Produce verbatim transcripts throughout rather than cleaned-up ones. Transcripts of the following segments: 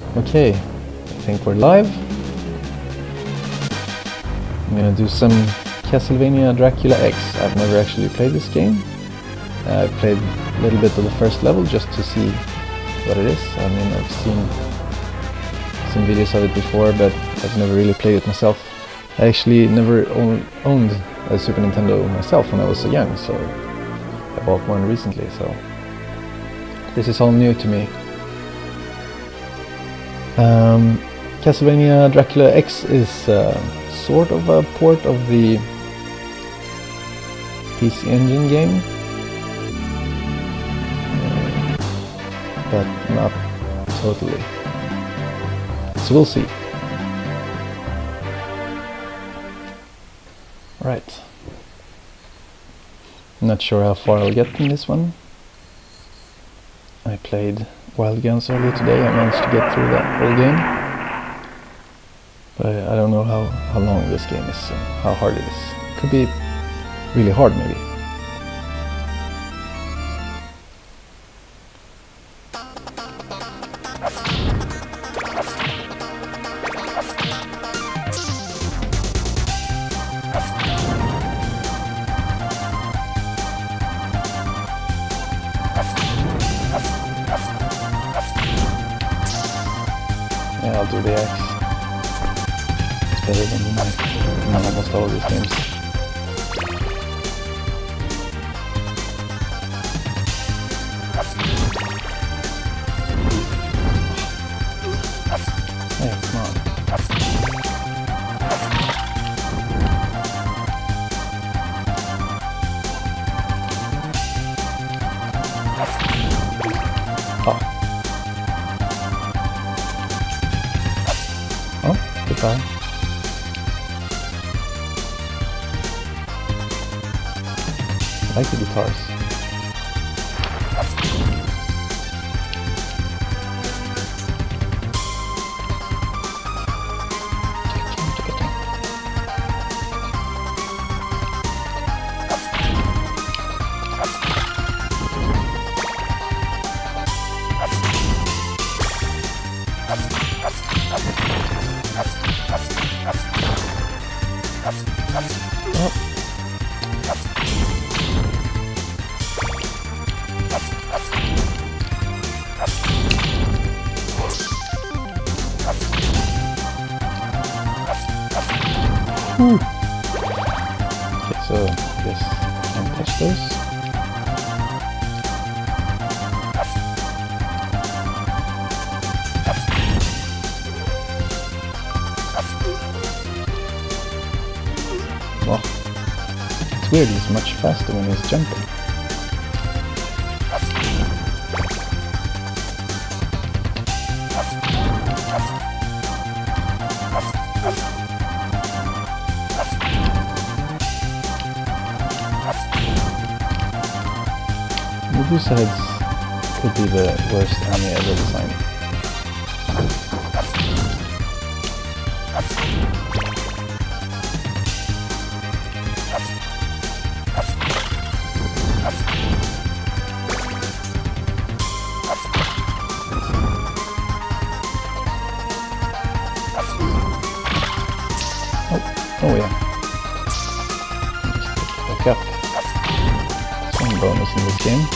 Okay, I think we're live. I'm gonna do some Castlevania Dracula X. I've never actually played this game. Uh, I played a little bit of the first level just to see what it is. I mean, I've seen some videos of it before, but I've never really played it myself. I actually never own, owned a Super Nintendo myself when I was so young, so I bought one recently, so this is all new to me. Um, Castlevania Dracula X is uh, sort of a port of the P C Engine game, uh, but not totally. So we'll see. Right. Not sure how far I'll get in this one. I played Wild Guns earlier today. I managed to get through that whole game. But I, I don't know how, how long this game is and how hard it is. Could be really hard maybe. Yeah, I'll do the X. It's better than the knife in almost all of these games. Hey, come on. Oh. Oh, goodbye. I like the guitars. Oh. Whew. Okay, so I guess I can't touch those. Wow. It's weird, he's much faster when he's jumping. Medusa heads could be the worst enemy ever designed. Oh, oh yeah. Just pick up. Some bonus in this game.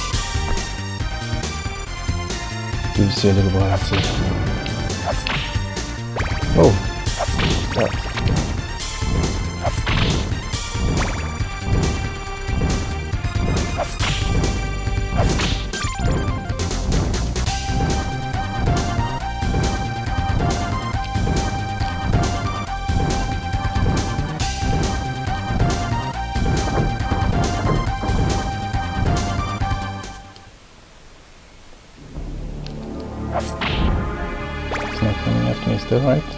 Gives you a little while to... Oh! That. It's not coming after me still, right?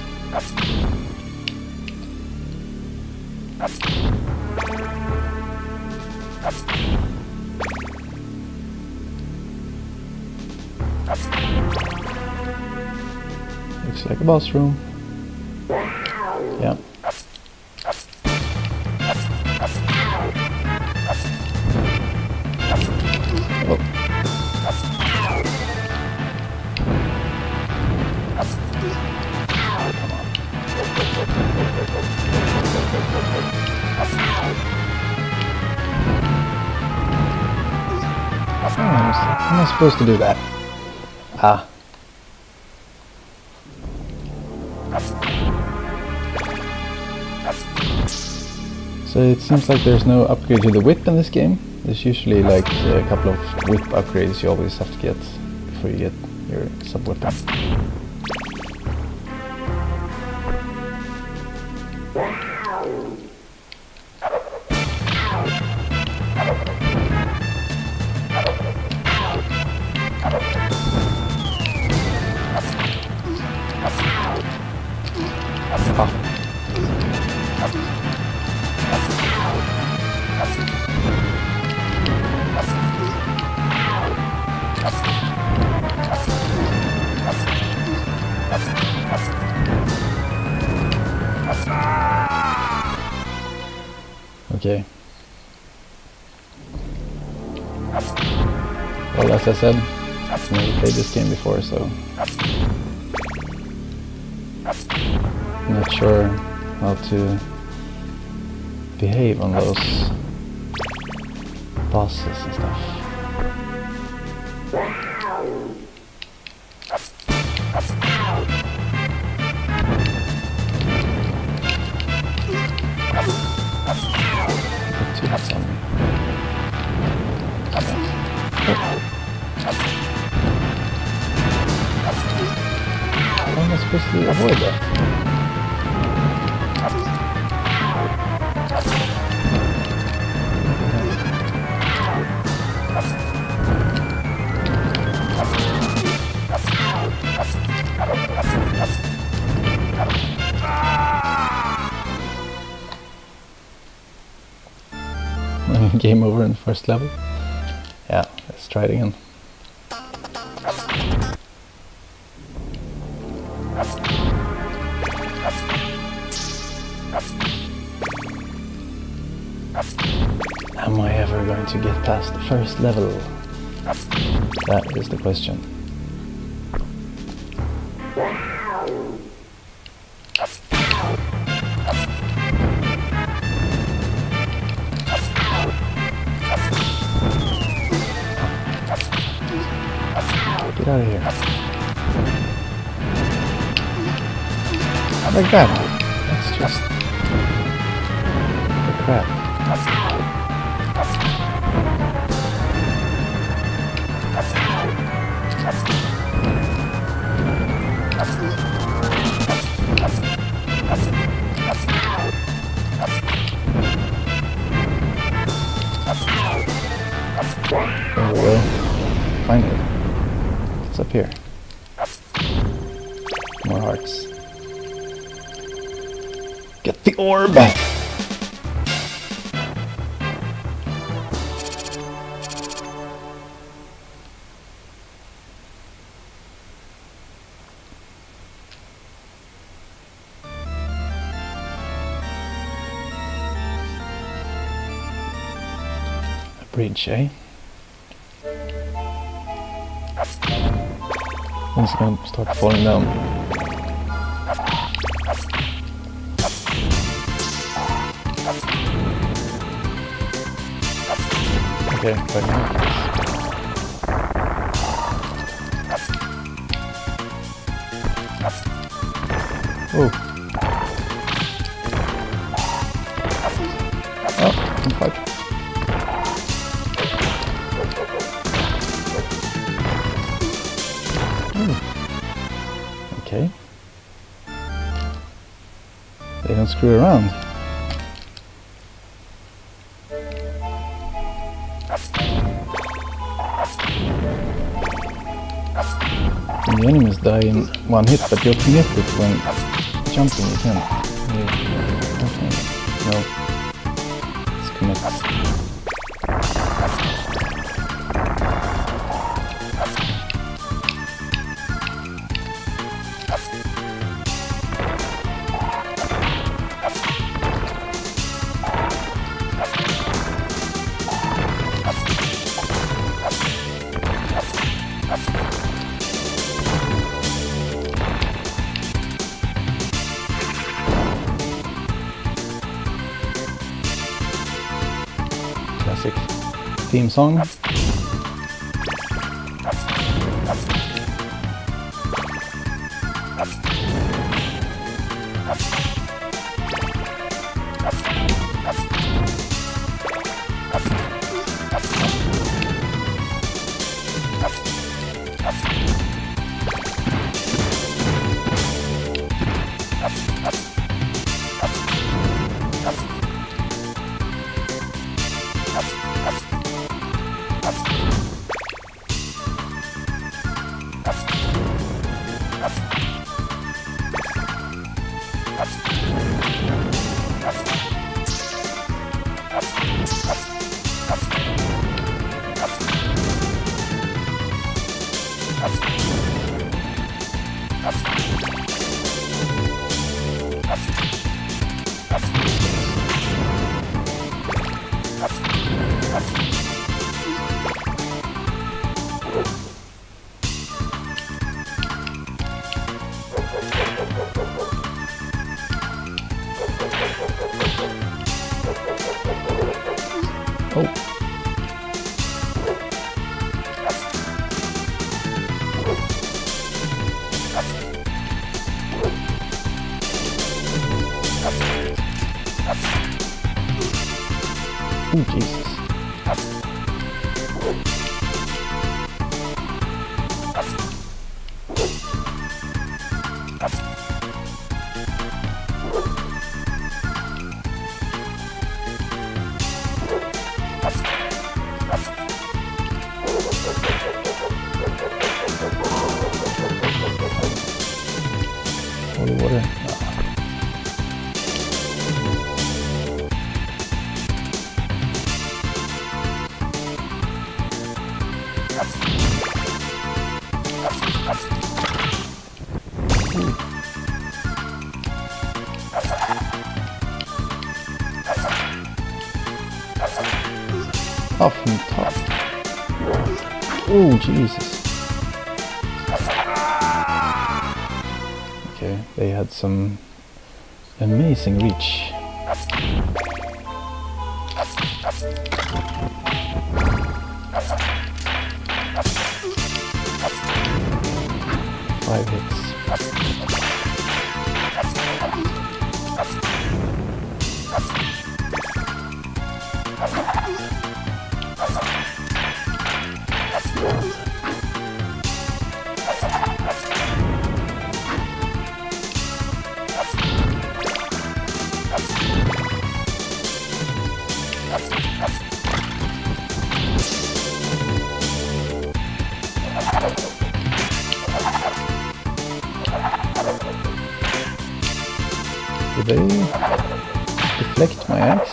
Looks like a boss room. Yeah. Oh. times. How am I supposed to do that? Ah. So it seems like there's no upgrade to the whip in this game. There's usually like a couple of whip upgrades you always have to get before you get your sub-weapon. Okay. Well, as I said, I've never played this game before, so I'm not sure how to behave on those bosses and stuff. Two hits on me. Okay. How am I supposed to avoid that? Game over in the first level. Yeah, let's try it again. Am I ever going to get past the first level? That is the question. Get out of here. Like that. That's just the crap. There we go. Finally. It's up here. More hearts. Get the orb! A bridge, eh? It's gonna start falling down. Okay, but oh. Oh, I'm fucked. Okay. They don't screw around. And the enemies die in one hit, but you're connected when jumping, you can't. You, no. It's connected. Classic theme song. Oh, Jesus. Holy water. Off from top. Oh, Jesus. Okay, they had some amazing reach. Five hits. Do they deflect my axe?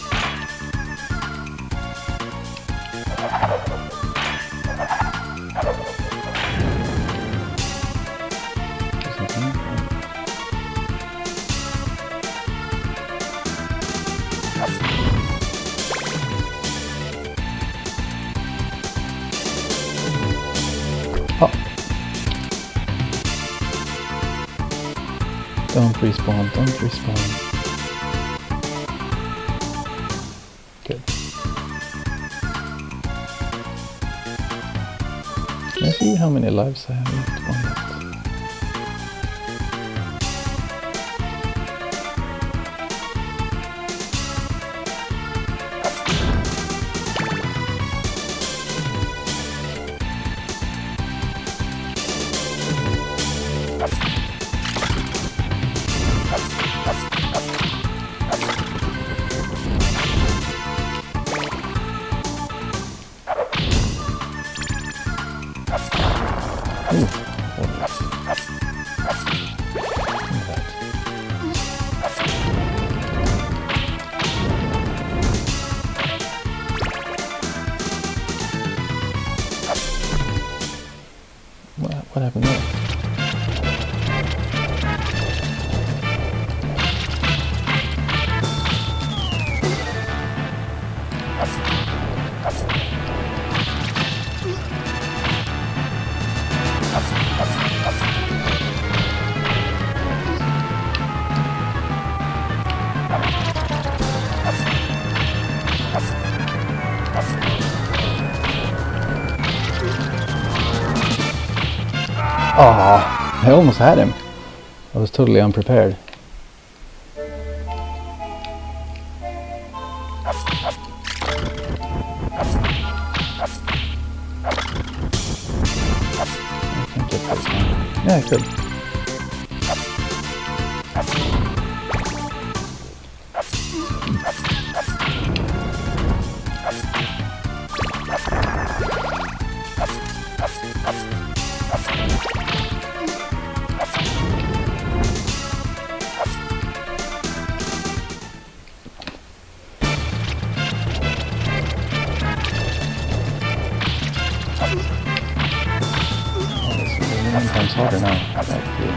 Oh. Don't respawn, don't respawn. Good. Can I see how many lives I have left? One left. Ooh, what, what happened there? Oh, I almost had him. I was totally unprepared. Yeah, I could. Times harder now, actually.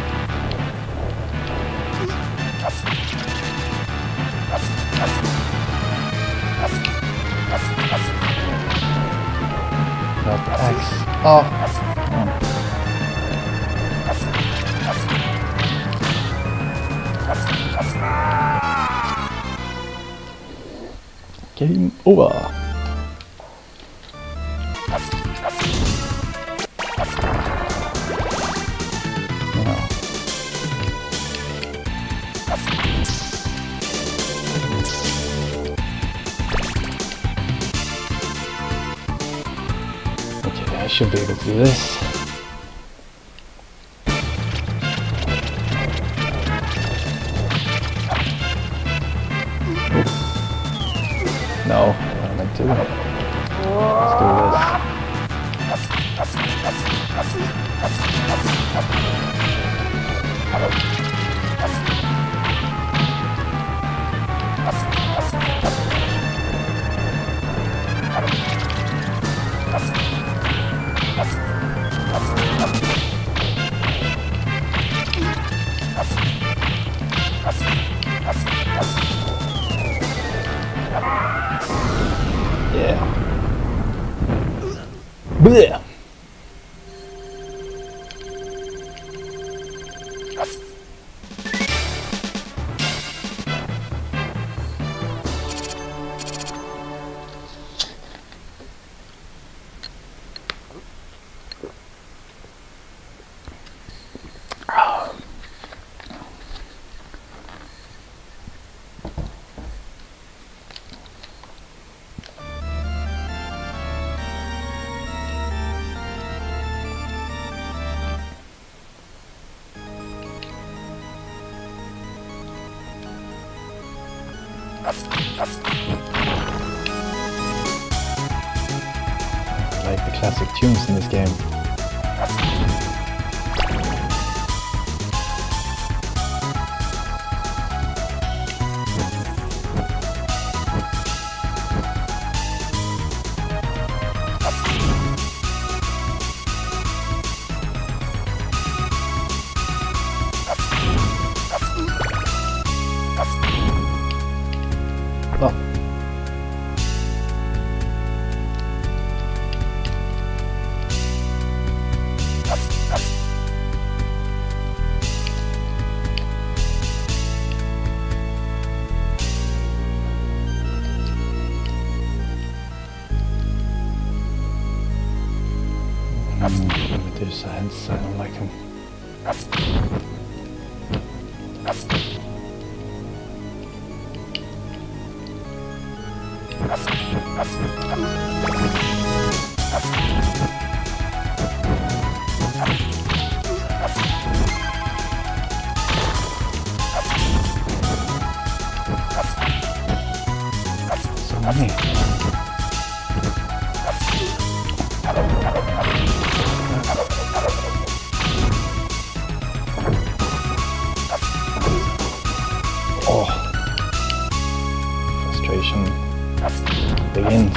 That axe. Oh! Come on. Game over! I should be able to do this. No, I'm meant to. Let's do this. Yeah. Blech. I like the classic tunes in this game. Oh. Mm, there's hands, I don't like him. So many. Oh, frustration begins.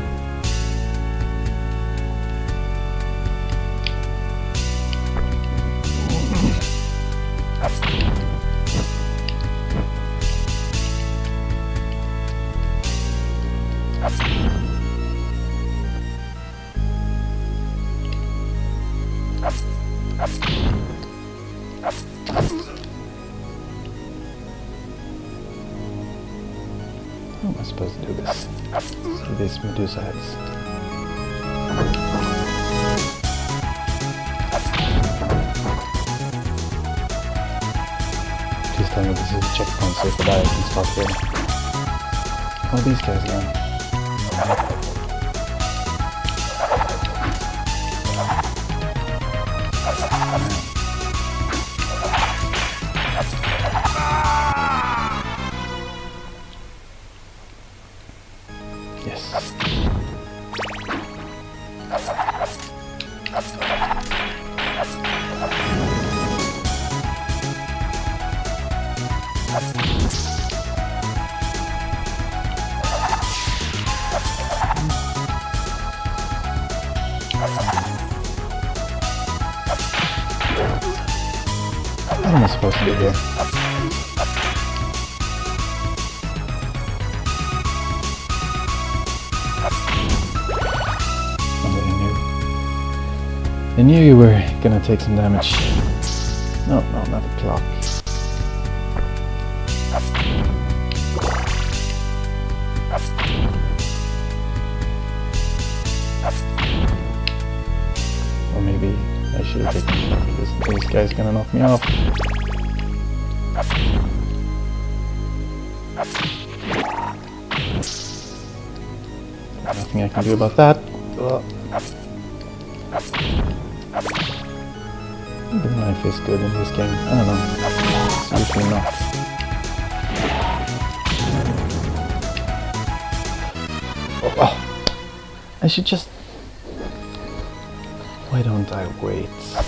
How am I supposed to do this? See these Medusa heads. telling me this is a checkpoint, so if I die I can start here. Oh, these guys again. Yes. What am I supposed to do here? Somebody knew. I knew you were gonna take some damage. No, no, not the clock. Or maybe I should have taken the clock because this guy's gonna knock me off. Nothing I can do about that. Ugh. The knife is good in this game. I don't know. It's usually not. Oh, oh. I should just... Why don't I wait?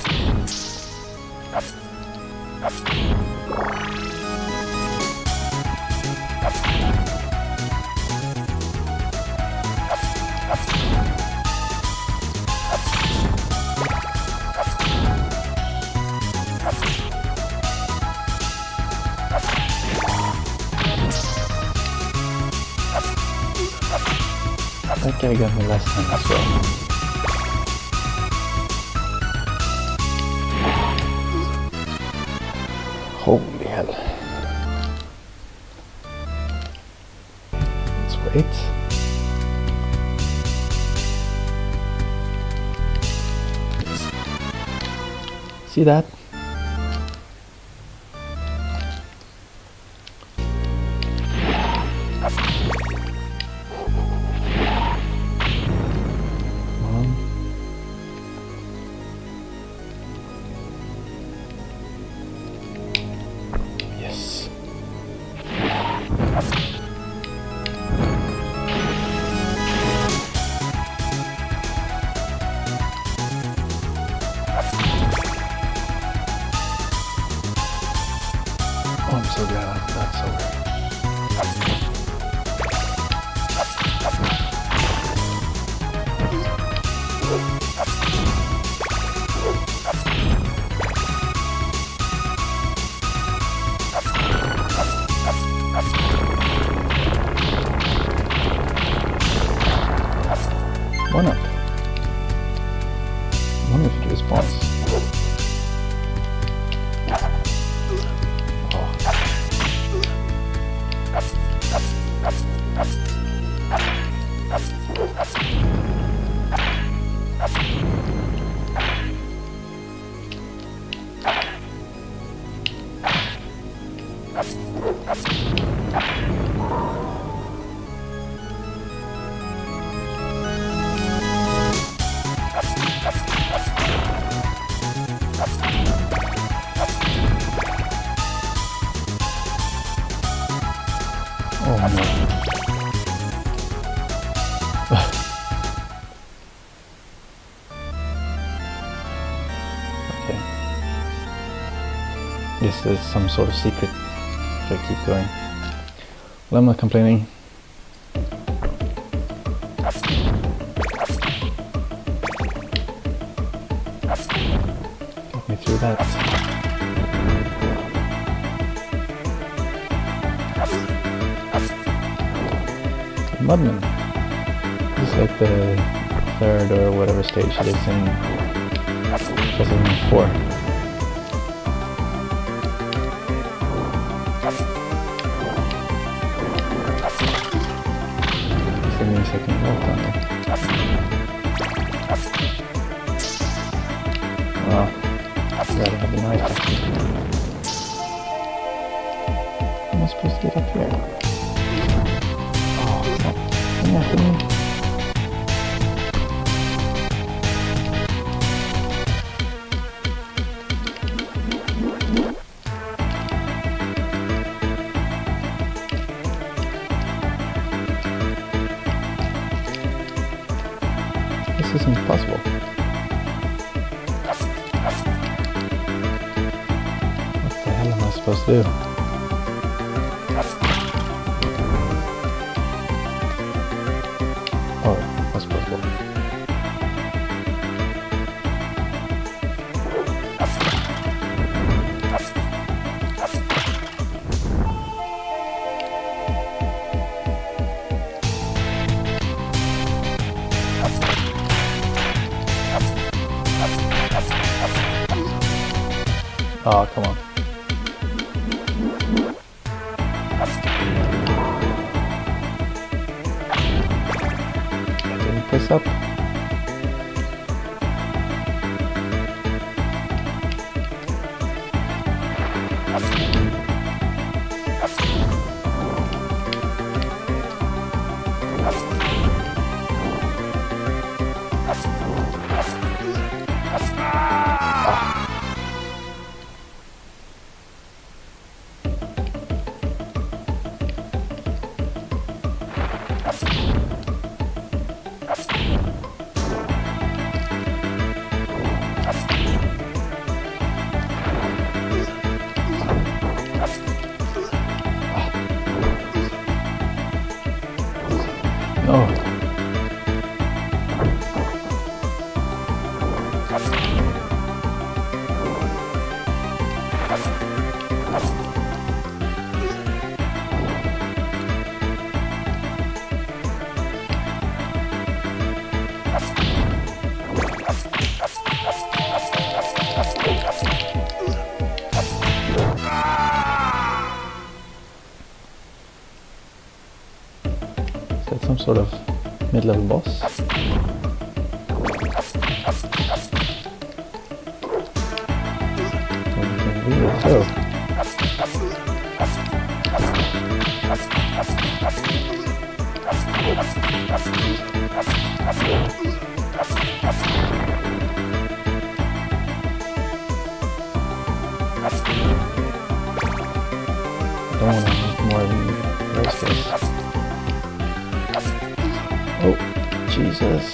That guy got me last time as well. Holy hell. Let's wait. See that? Oh, I'm so glad that's over. One up. One if it respawns. Oh no. Okay. This is some sort of secret if I keep going. Well, I'm not complaining. Got me through that. Mudman. This is like the third or whatever stage it is in Castlevania four. Give me a second walk down there. Wow, I'd rather have the knife actually. I supposed to get up here? Oh, no. Come here, come here. This isn't possible. What the hell am I supposed to do? Oh, that's possible. Oh, come on. I didn't press up. Oh. Is that some sort of mid-level boss? Well, you can really throw. I don't want to make more than those guys. Oh, Jesus.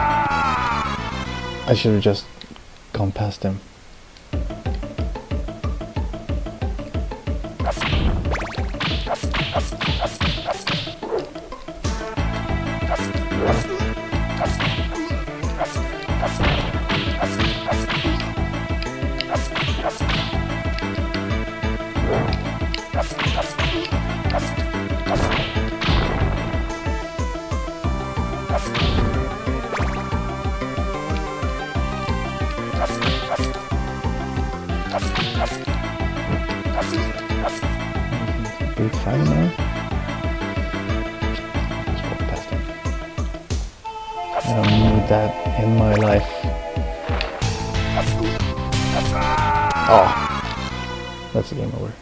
I should have just gone past him. Big fire now. Just walk past him. I don't need that in my life. Oh, that's a game over.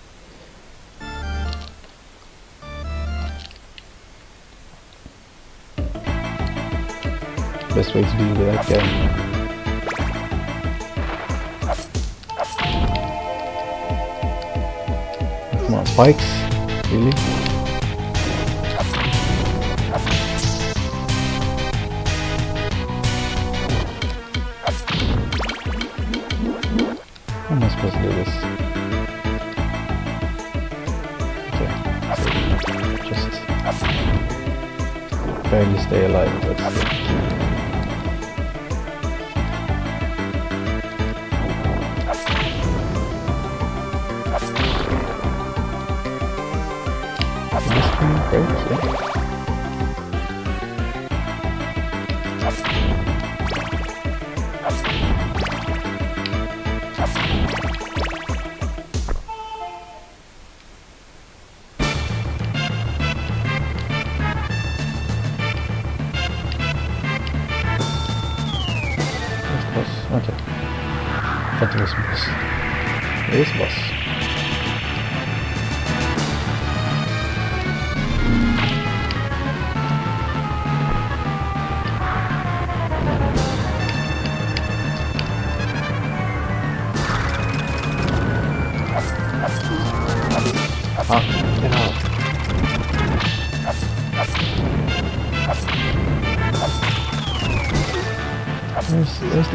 Best way to deal with that guy. Come on, spikes? Really? How am I supposed to do this? Okay, so just barely stay alive. That's it. Break, yeah. Okay. I thought there was a boss. There is a boss.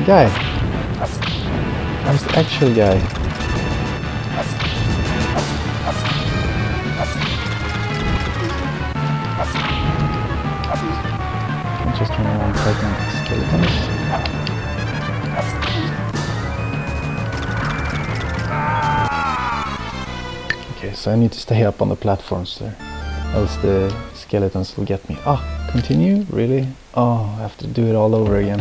guy? Where's the actual guy? I'm just running around fighting skeletons. Okay, so I need to stay up on the platforms there, else the skeletons will get me. Ah, continue? Really? Oh, I have to do it all over again.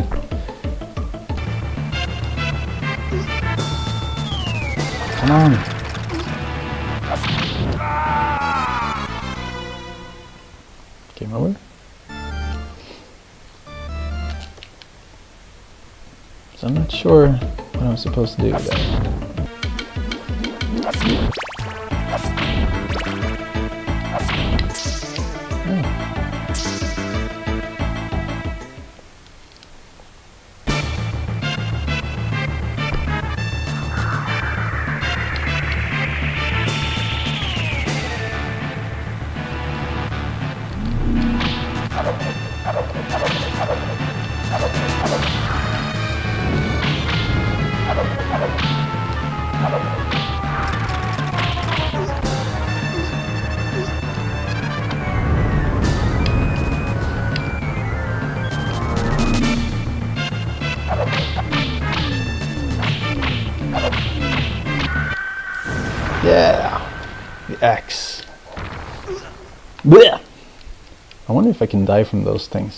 Come on! Game over? So I'm not sure what I'm supposed to do there. Yeah, the axe. Blech! I wonder if I can die from those things.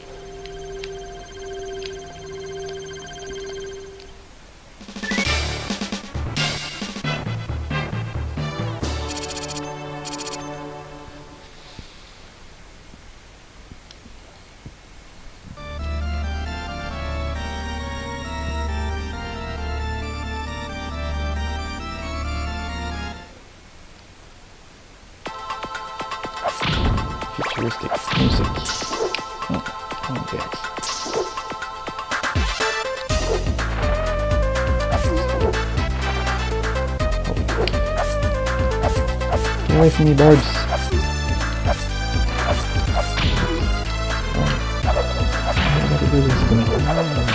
Futuristic music. Oh, oh, the axe. Get away from me, birds. Oh. I gotta do this to me.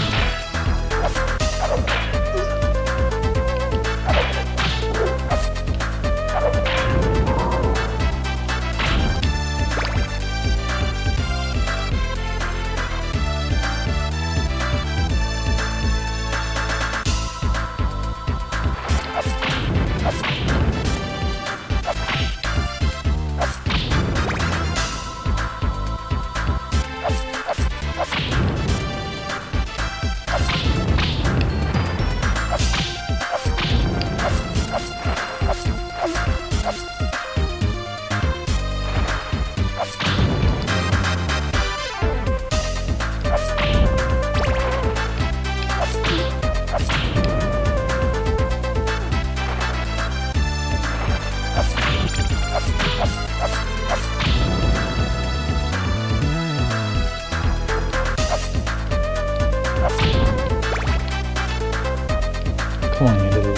Come on, you little...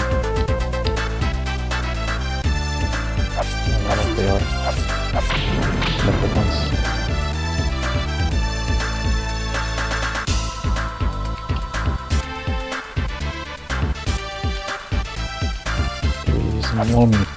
I don't know what they are. Leprechauns. They're really using more meat.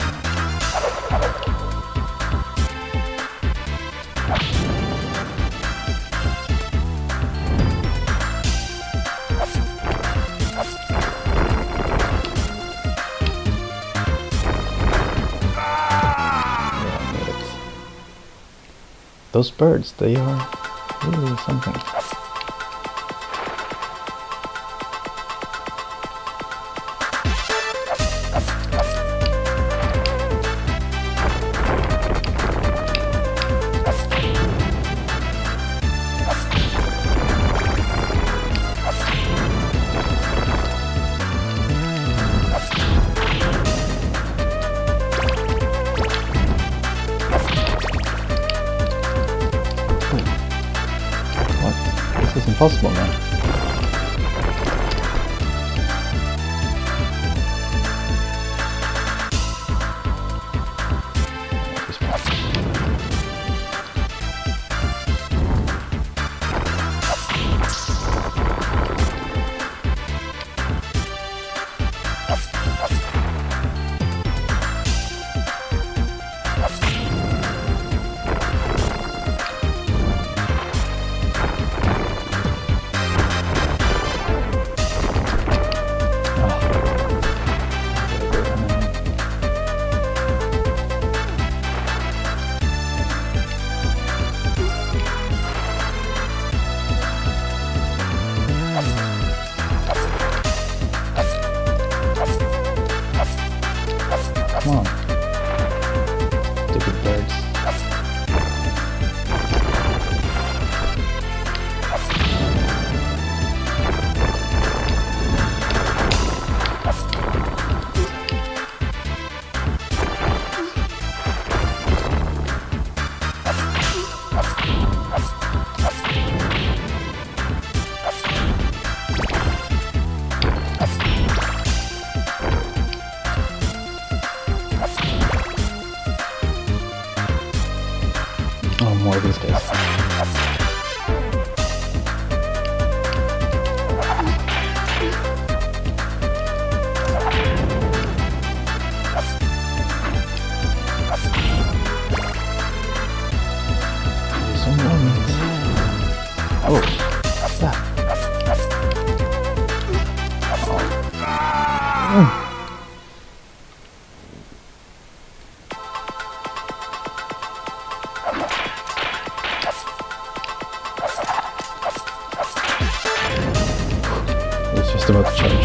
Those birds, they are really something. This is impossible now. this case. Some more meat. Oh, what's that? Oh. Mm. Just about to charge.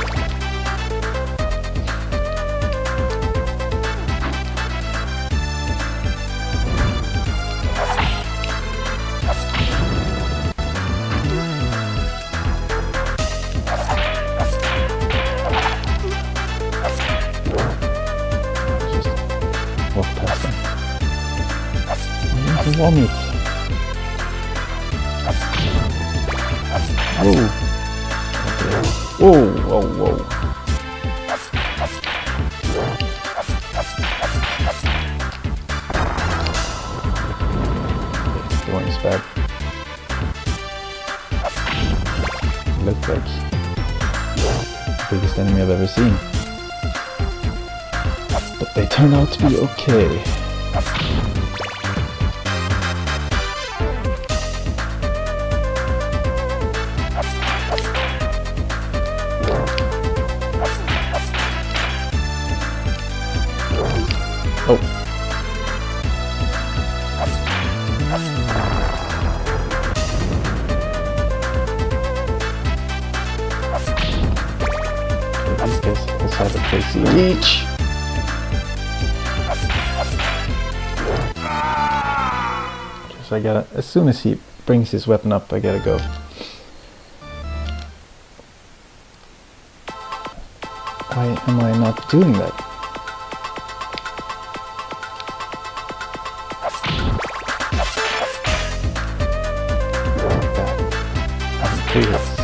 Just walk past them. I need to vomit. Whoa. Whoa, whoa, whoa. Okay, going is bad. Looks like the biggest enemy I've ever seen. But they turn out to be okay. Oh. In this case, also have a crazy leech. So I gotta, as soon as he brings his weapon up, I gotta go. Why am I not doing that? Three hits.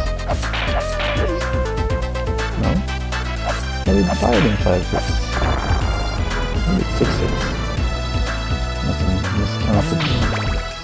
No? I did five in five hits. Maybe six hits. Nothing miscounted.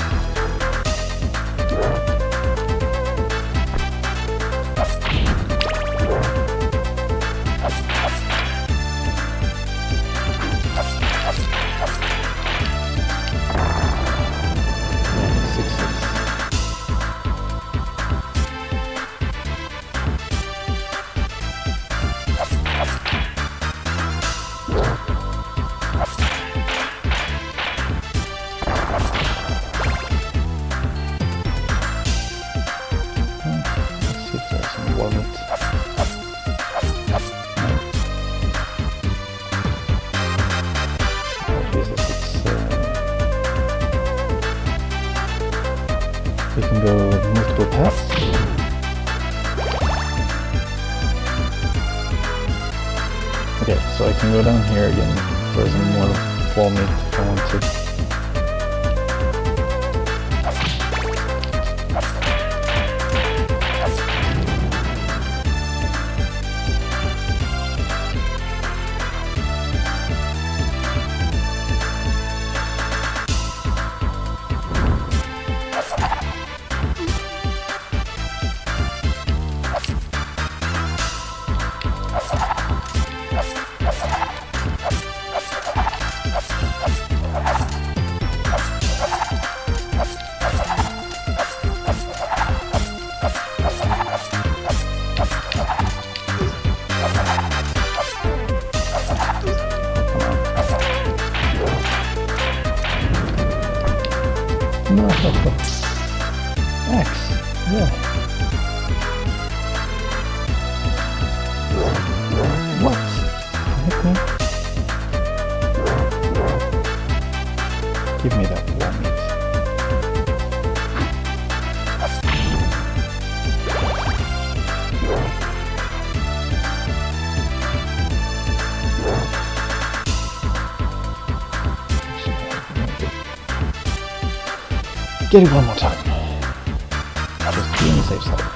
We can go multiple paths. Okay, so I can go down here again for some more wall meat if I want to. No. X. Yeah. What? Hit me? Give me that one meat. Get it one more time. Just be on the safe side.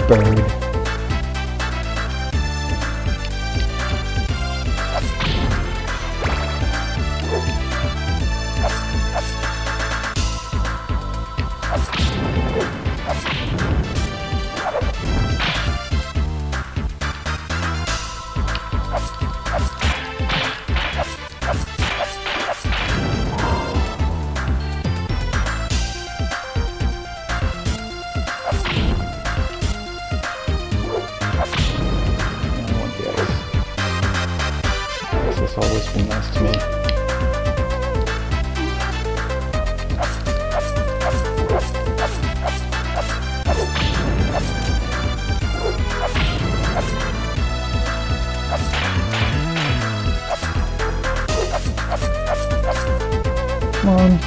bird. This has always been nice to me. Come on.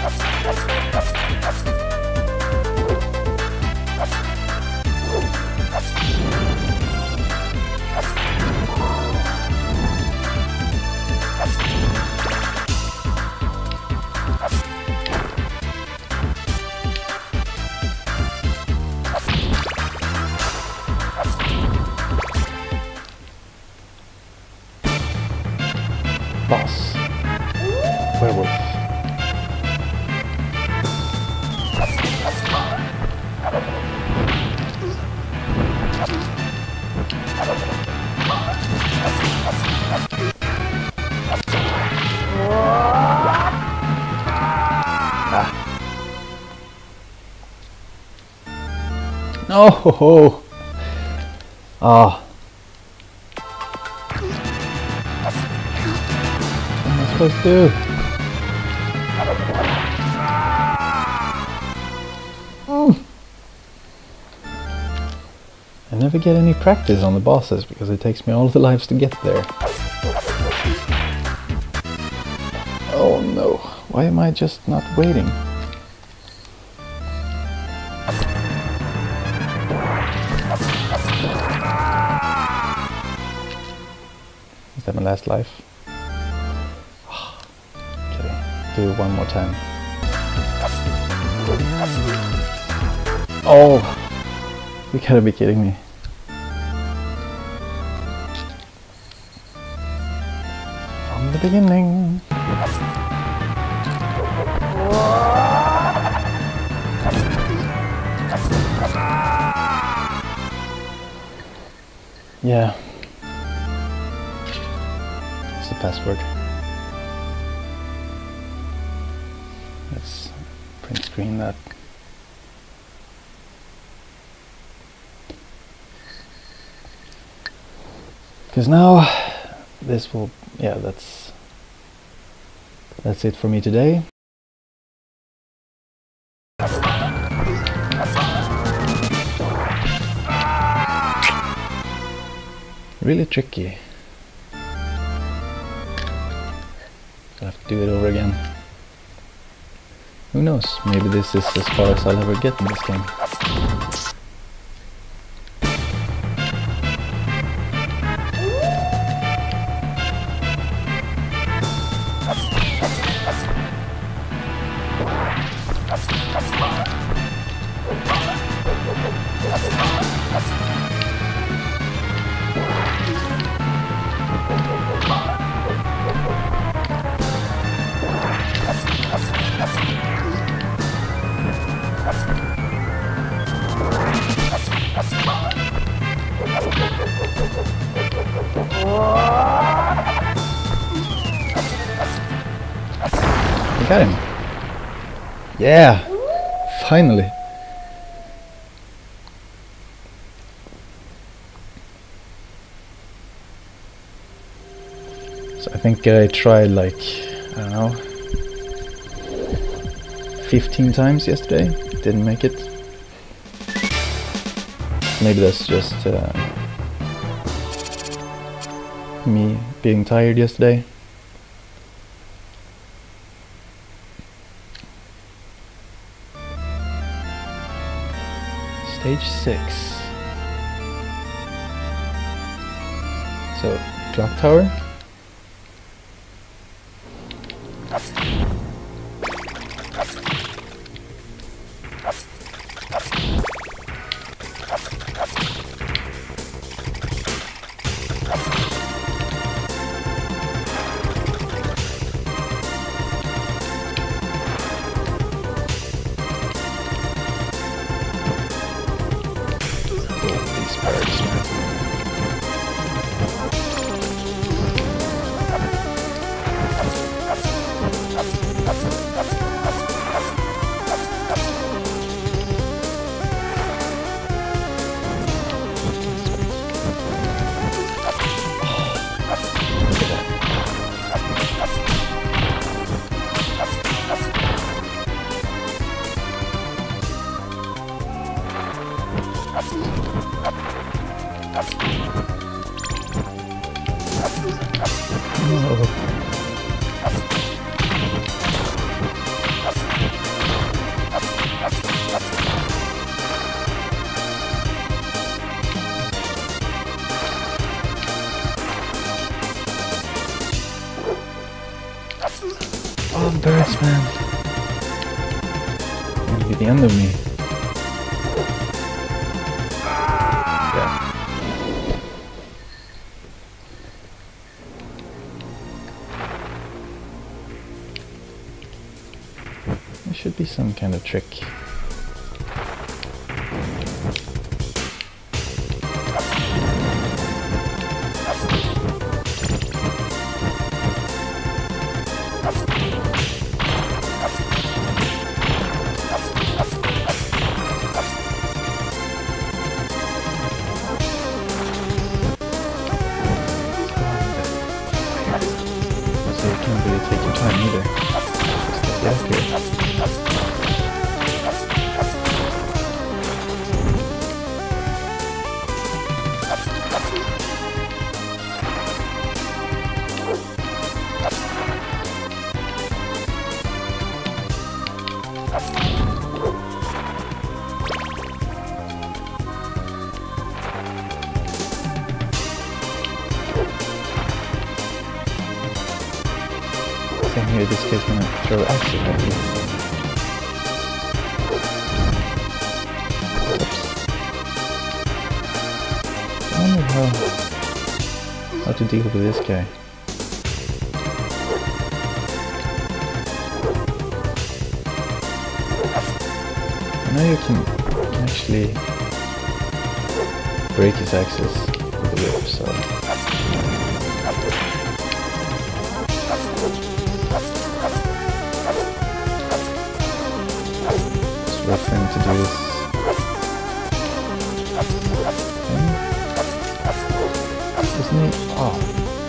Boss. Werewolf. Ah. No! Oh. Ah. What am I supposed to do? Mm. I never get any practice on the bosses because it takes me all the lives to get there. Oh no, why am I just not waiting? Is that my last life? Okay, do it one more time. Oh! You gotta be kidding me. From the beginning. Yeah. It's the password. Let's print screen that. Because now this will, yeah, that's that's it for me today. Really tricky. I'll have to do it over again. Who knows? Maybe this is as far as I'll ever get in this game. I got him. Yeah, finally. So I think I tried like, I don't know, fifteen times yesterday. Didn't make it. Maybe that's just uh, me being tired yesterday. Stage six. So, clock tower. birds, man. No. Oh, birds, man. Gonna be the end of me. Yeah. There should be some kind of trick. So you can't really take your time either. Just get up here. Same here, this kid's gonna throw axes at me. I wonder how, how to deal with this guy. I know you can, can actually break his axes with the whip, so... It's rough for him to do this. Okay. Isn't he? Oh.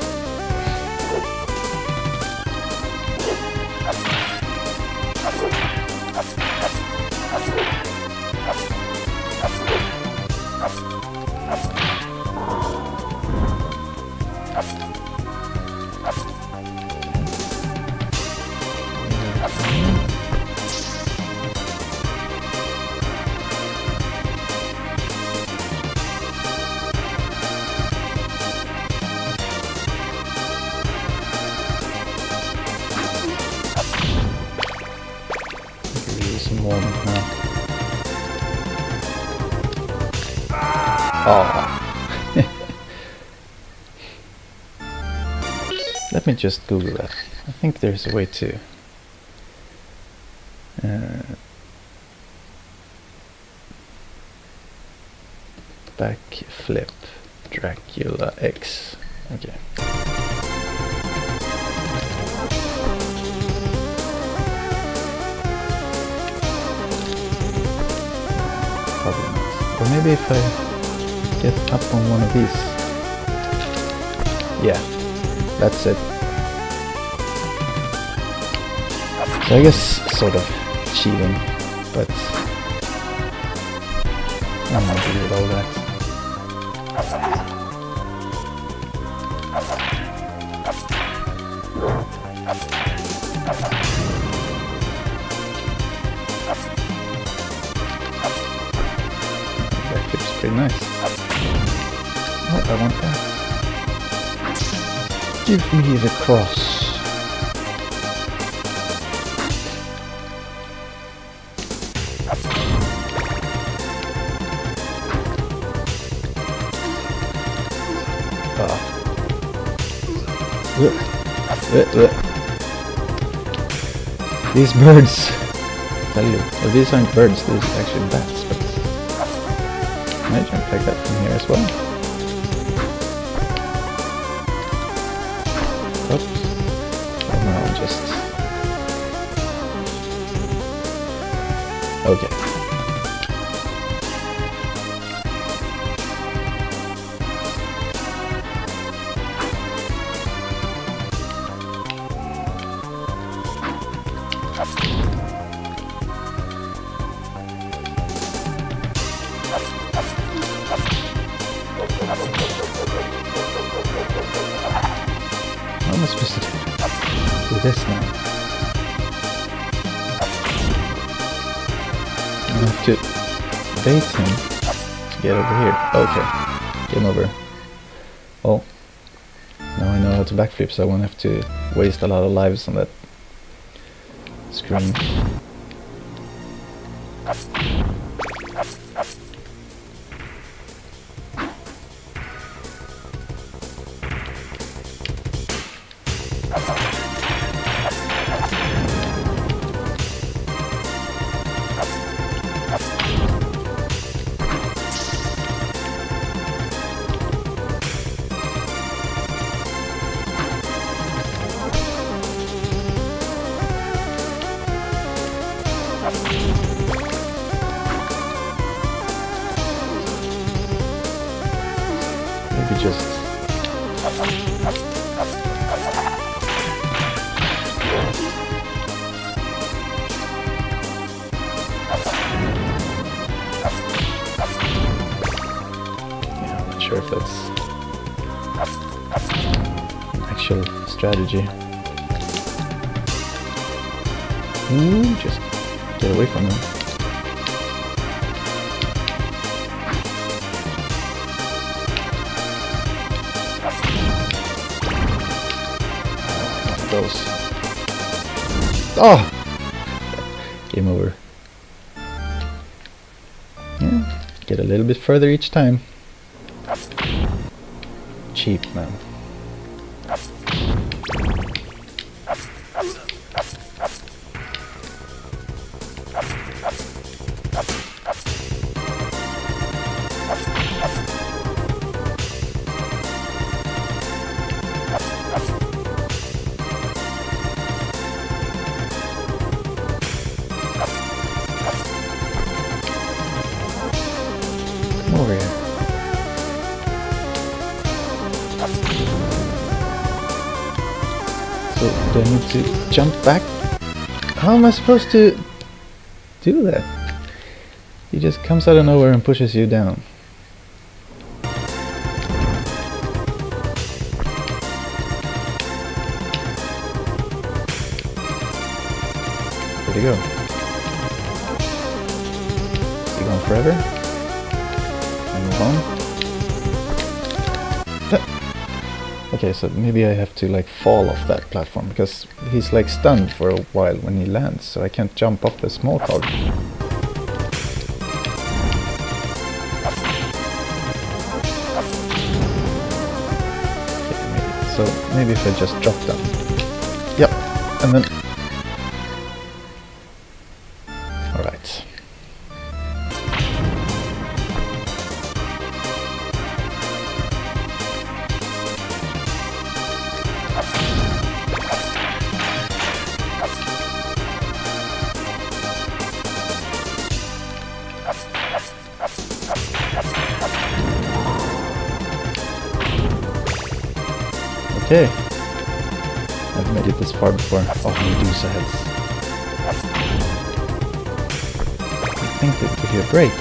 Some warmth now. Oh. Let me just Google that. I think there's a way to uh, backflip Dracula X. Okay. Probably not. Or maybe if I get up on one of these. Yeah, that's it. So I guess sort of cheating, but I'm not good with all that. That clip's pretty nice. Oh, I want that. Give me the cross. Ah. Look. Look, look. These birds, I tell you, well, these aren't birds, these are actually bats, but Can I jump like that from here as well? Oops. Oh no, just... Okay. How am I supposed to do this now? I have to bait him to get over here. Okay, game over. Oh, now I know how to backflip, so I won't have to waste a lot of lives on that screen. Maybe just... Yeah, I'm not sure if that's an actual strategy. Ooh, just get away from him. Those. Oh! Game over. Yeah, get a little bit further each time. Cheap, man. Over here. So, do I need to jump back? How am I supposed to do that? He just comes out of nowhere and pushes you down. Where'd he go? Is he gone forever? On. Okay, so maybe I have to like fall off that platform because he's like stunned for a while when he lands, so I can't jump off the small cog. Okay, maybe. So maybe if I just drop down. Yep, and then... Alright. Okay, I've made it this far before. Oh, Medusa heads. I think they'd give you a break.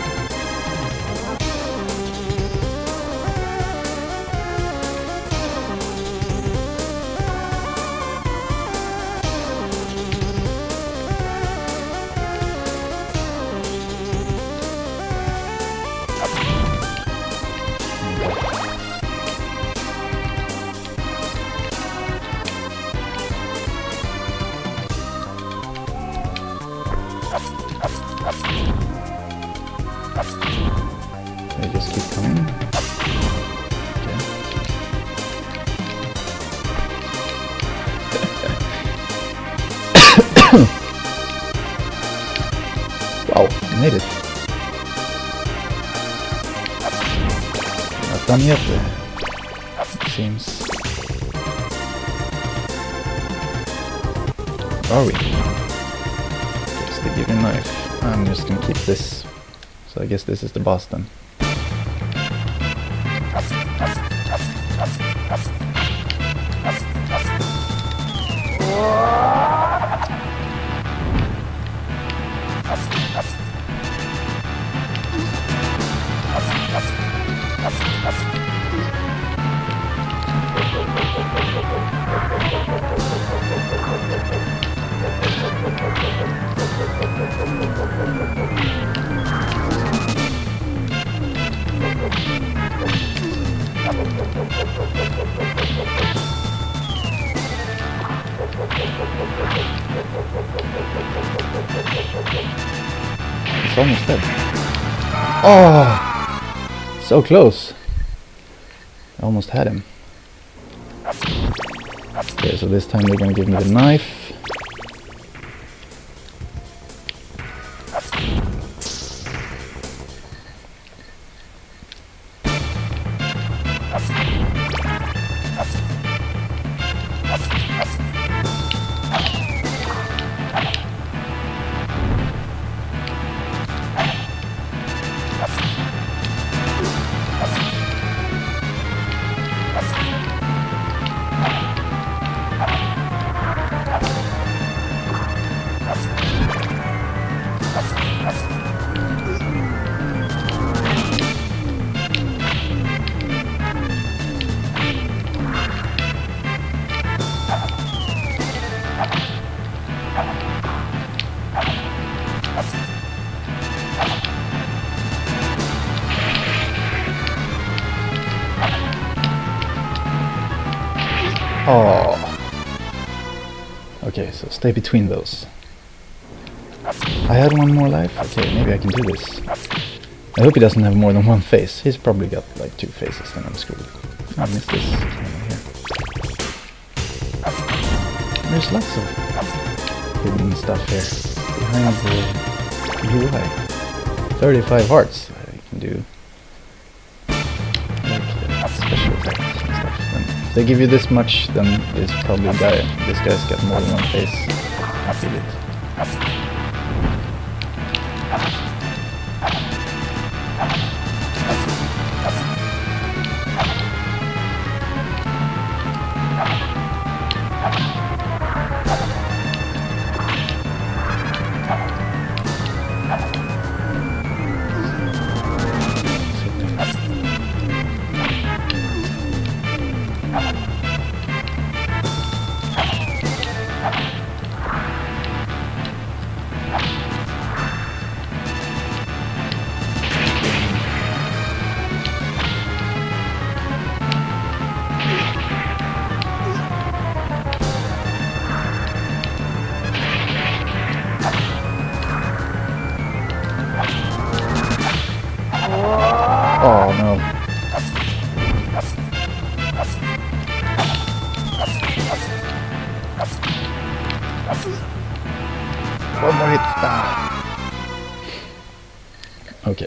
They just keep coming. Okay. Wow, I made it. not done yet, uh, it seems. Are we? Guess they give you a knife. I'm just gonna keep this. So I guess this is the boss then. It's almost dead. Oh! So close! I almost had him. Okay, so this time they're gonna give me the knife. Oh. Okay, so stay between those. I had one more life? Okay, maybe I can do this. I hope he doesn't have more than one face. He's probably got like two faces, then I'm screwed. I missed this. Here. There's lots of hidden stuff here. Behind the U I. thirty-five hearts. I can do like uh, special effects and stuff. And if they give you this much, then this probably guy, this guy's got more than one face. I feel it. Oh no. One more hit. Ah. Okay.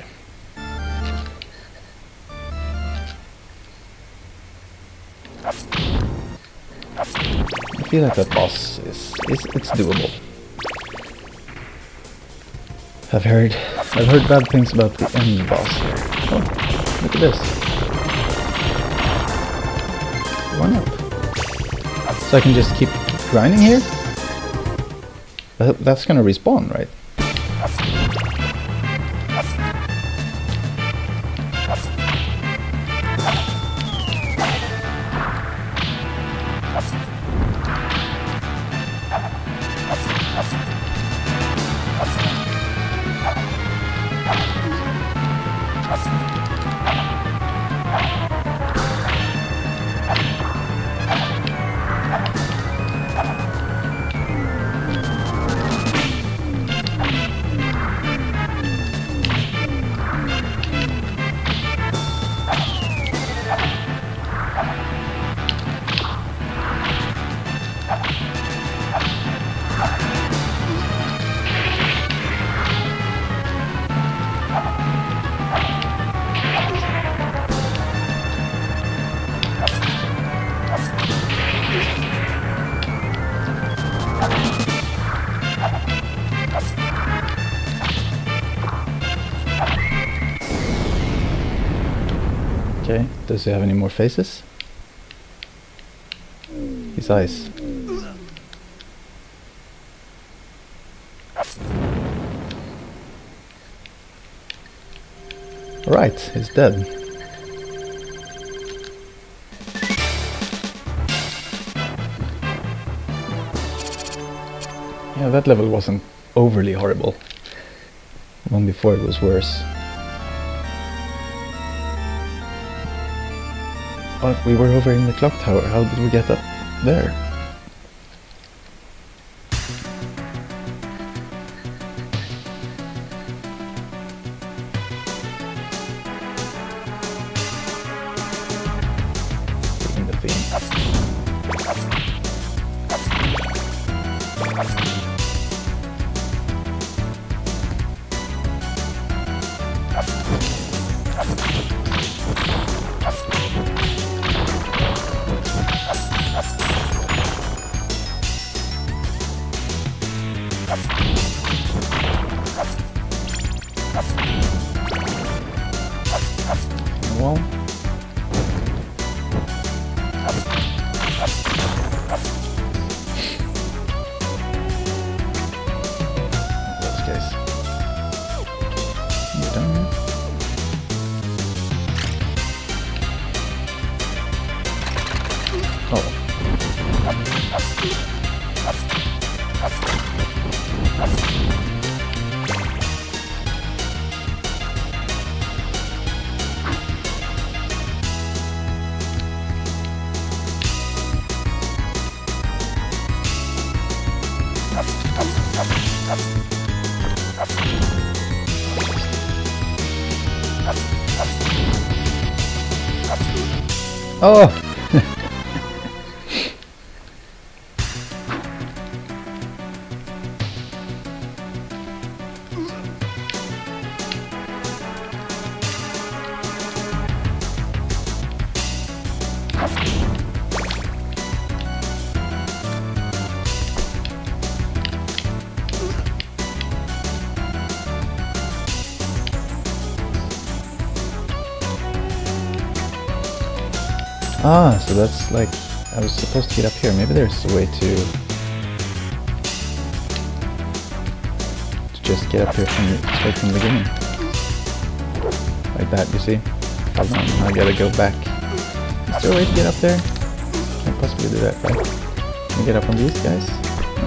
I feel like that boss is, is it's doable. I've heard I've heard bad things about the end boss here. Oh, look at this. One up. So I can just keep grinding here? That, that's gonna respawn, right? Okay, does he have any more faces? His eyes. Right, he's dead. Yeah, that level wasn't overly horrible. The one before it was worse. But we were over in the clock tower. How did we get up there? Taking the theme. Wall. Those guys. You done now? Oh. Oh! Ah, so that's like, I was supposed to get up here. Maybe there's a way to, to just get up here from the, straight from the beginning. Like that, you see? Hold on, I gotta go back. Is there a way to get up there? Can't possibly do that, right? Can you get up on these guys? No.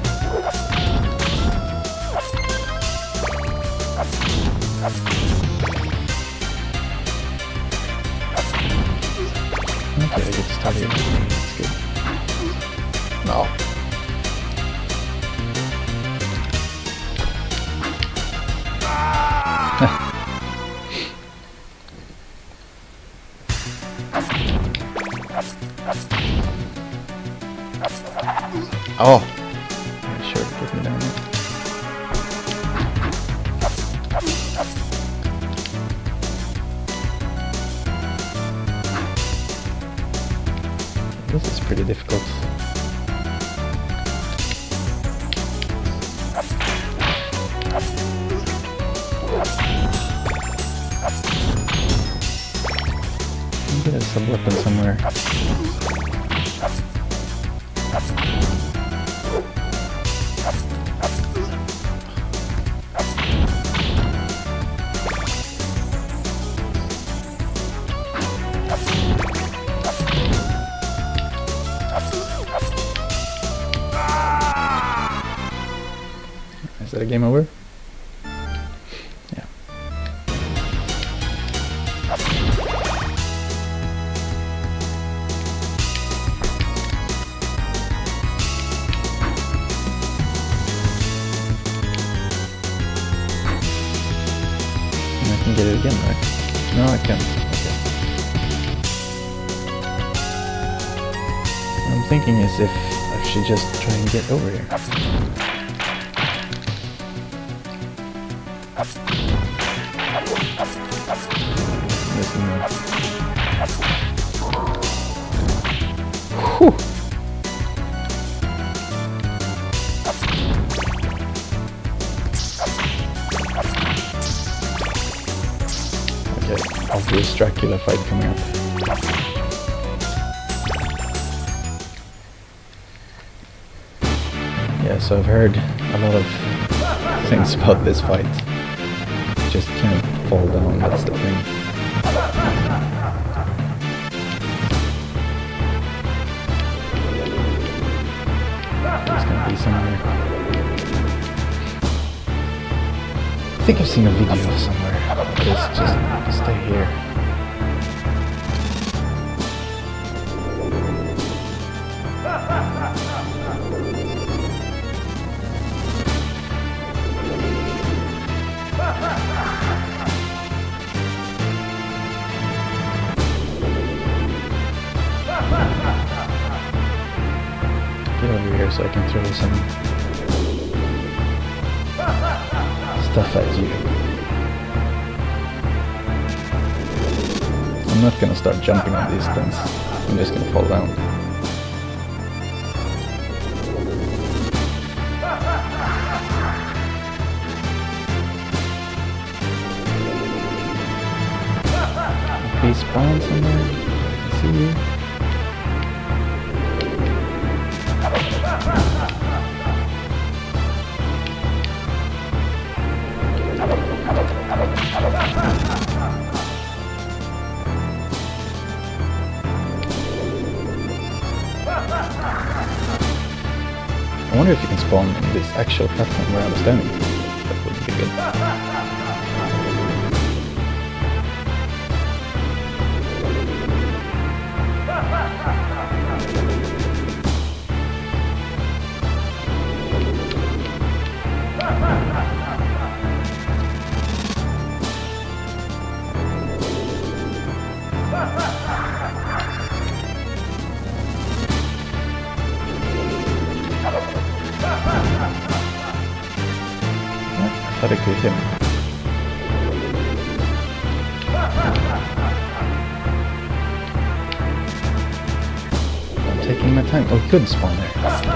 Okay, I get to start here. That's good. No. Oh! Sure, get me down there. This is pretty difficult. Maybe there's some weapon somewhere. Is that a game over? Yeah. And I can get it again, right? No, I can't. Okay. What I'm thinking is if I should just try and get over here. Whew. an obvious Dracula fight coming up. Yeah, so I've heard a lot of things about this fight. Just can't fall down, that's the thing. There's gonna be somewhere. I think I've seen a video somewhere. Just, just stay here. Get over here so I can throw some stuff at you. I'm not gonna start jumping on these things. I'm just gonna fall down. Please spawn somewhere. I can see you. I wonder if you can spawn on this actual platform where I was standing. That would be good. I thought I could hit him. I'm taking my time. Oh, he could spawn there.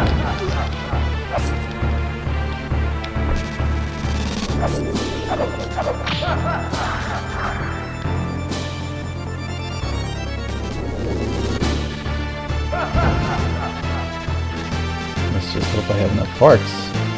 Let's just hope I have enough parts.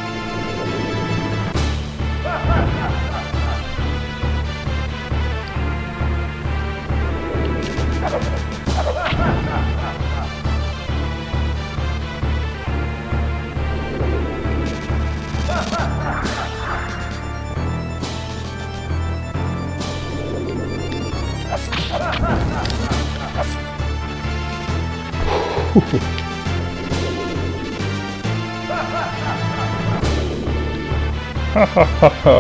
Ha ha ha ha.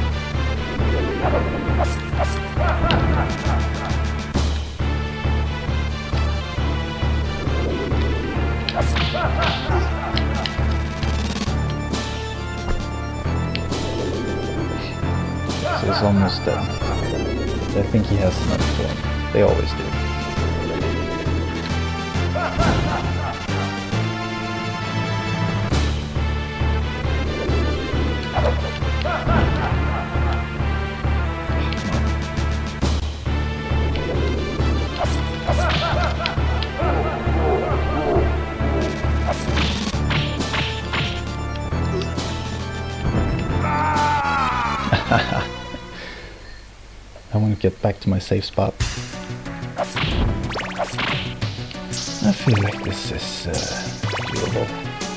So he's almost dead. I think he has another form. They always do. I want to get back to my safe spot. I feel like this is uh, doable.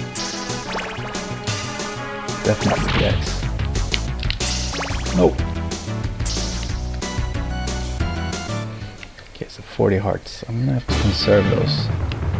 Definitely the X. Nope. Okay, so forty hearts. I'm gonna have to conserve those.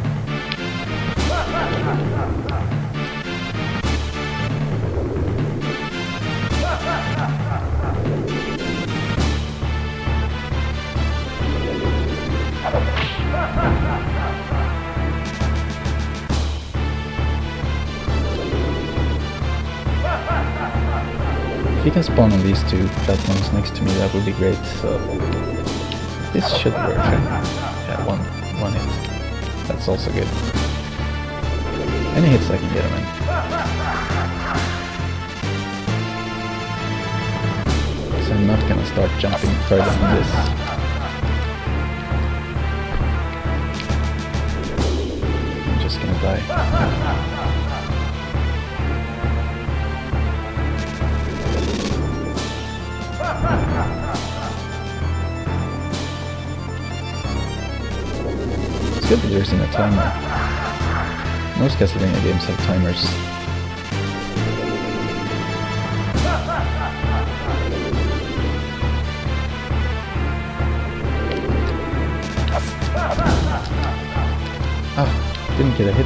If you can spawn on these two platforms next to me, that would be great. So this should work. Yeah, one one hit. That's also good. Any hits I can get him in. because I'm not gonna start jumping further than this. I'm just gonna die. It's good that there's in a timer. Most Castlevania games have timers. Ah, didn't get a hit.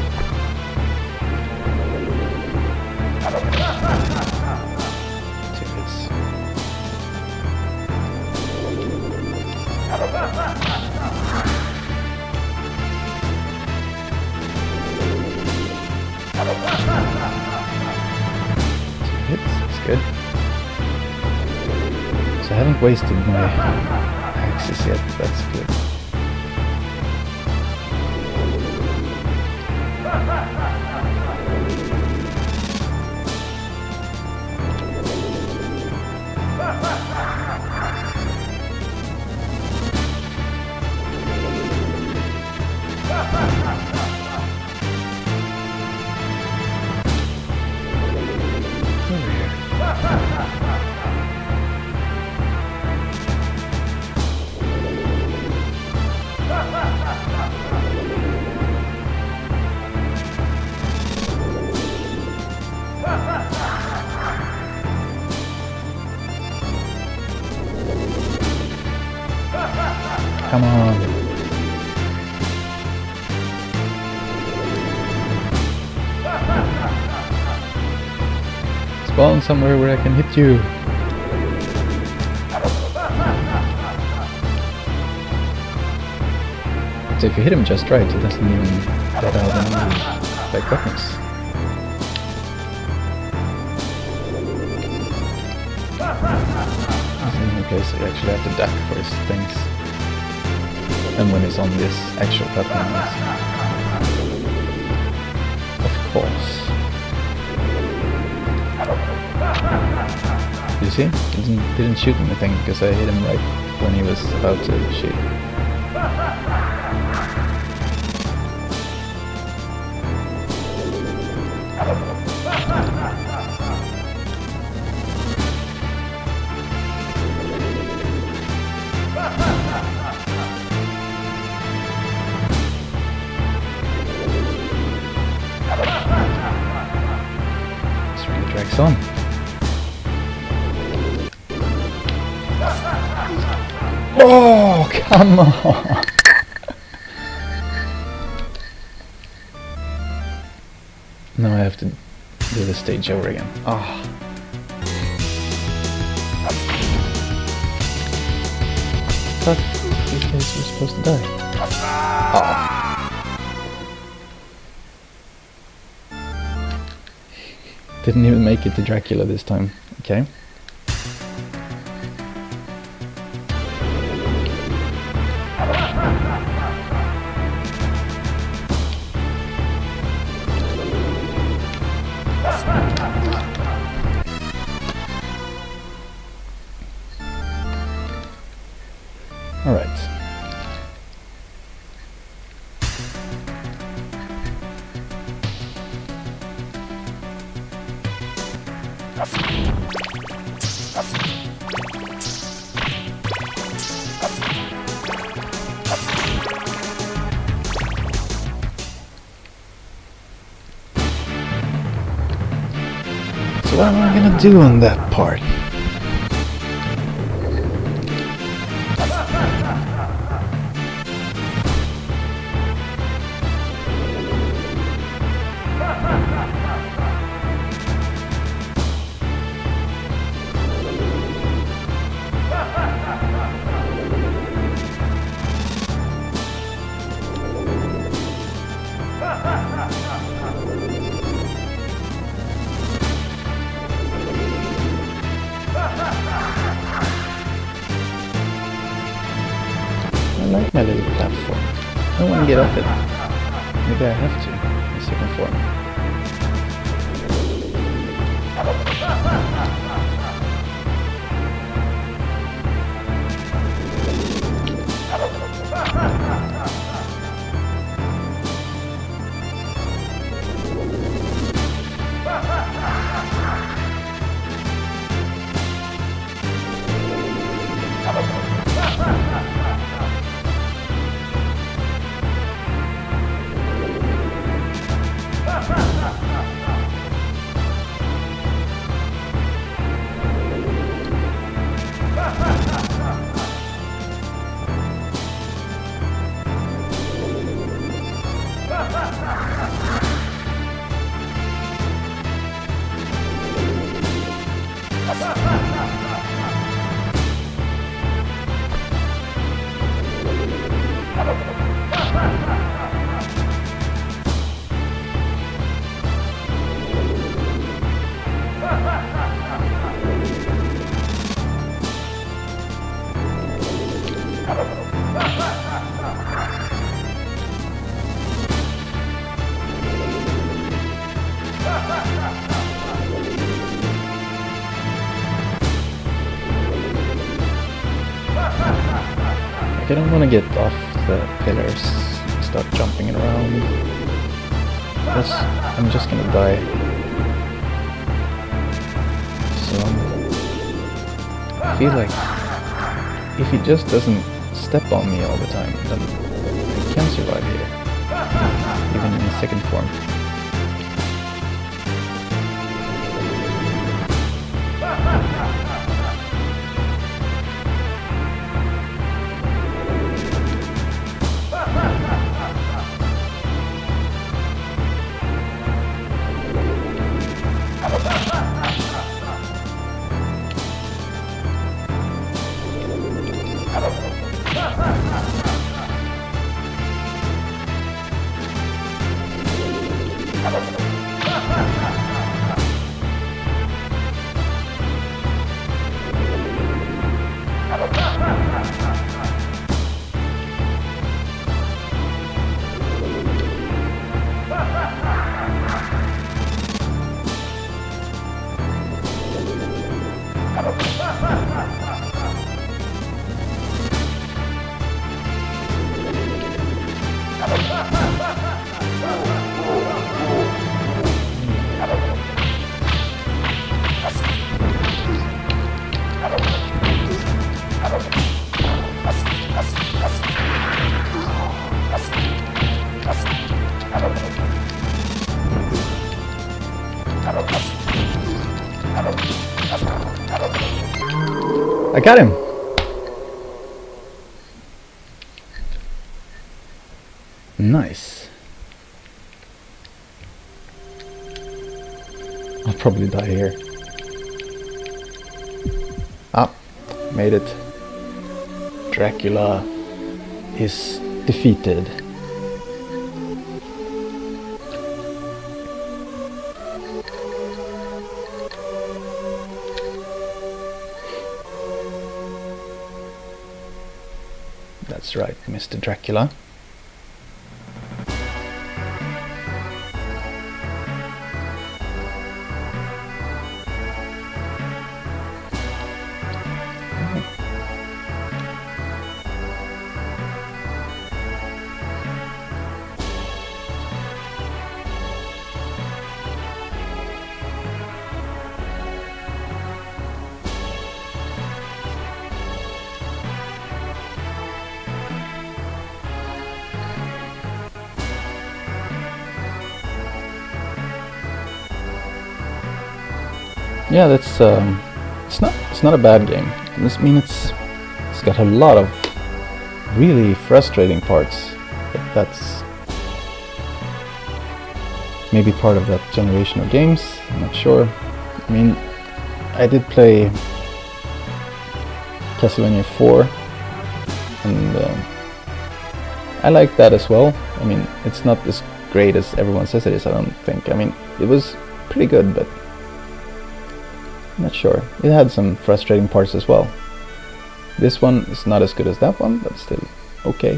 Two hits. Two hits, that's good. So I haven't wasted my axes yet, that's good. Come on. Spawn somewhere where I can hit you. So if you hit him just right, it doesn't even get out any like weapons. Okay, so you actually have to duck for his things. And when it's on this actual platform, yes. Of course. You see? He didn't, didn't shoot anything because I hit him right when he was about to shoot. Drags on. Oh, come on! Now I have to do the stage over again. Oh. I thought these guys were supposed to die. Oh. Didn't even make it to Dracula this time. Okay. All right. So what am I gonna do on that part? I like my little platform. I don't want to get off it. Maybe I have to in the second form. I don't want to get off the pillars and start jumping around. Plus, I'm just gonna die. So I feel like if he just doesn't step on me all the time, then I can survive here, even in second form. I got him! Nice. I'll probably die here. Ah, made it. Dracula is defeated. That's right, Mister Dracula. Yeah, that's um, it's not it's not a bad game. I mean, it's it's got a lot of really frustrating parts, but that's maybe part of that generation of games. I'm not sure. I mean, I did play Castlevania four, and uh, I like that as well. I mean, it's not as great as everyone says it is. I don't think. I mean, it was pretty good, but not sure. It had some frustrating parts as well. This one is not as good as that one, but still okay.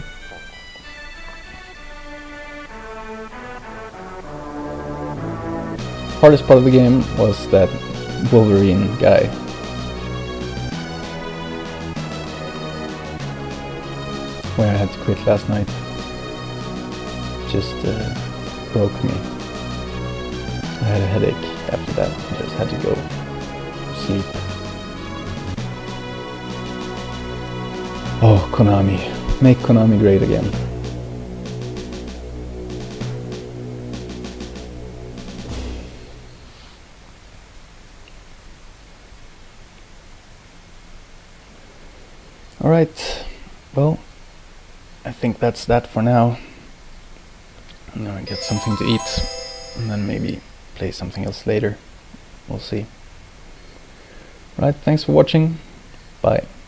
Hardest part of the game was that Wolverine guy. Where I had to quit last night. Just uh, broke me. I had a headache after that. I just had to go sleep. Oh, Konami. Make Konami great again. Alright, well, I think that's that for now. I'm gonna get something to eat and then maybe play something else later. We'll see. Right, thanks for watching. Bye.